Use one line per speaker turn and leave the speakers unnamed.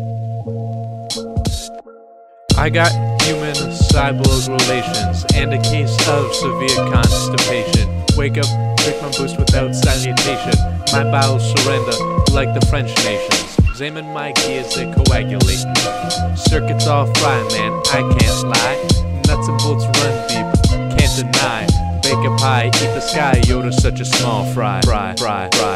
I got human-cyborg relations and a case of severe constipation. Wake up, drink my boost without salutation. My bowels surrender like the French nations. Examine my gears, they're coagulating. Circuits all fry, man, I can't lie. Nuts and bolts run deep, can't deny. Bake a pie, eat the sky, Yoda's such a small fry.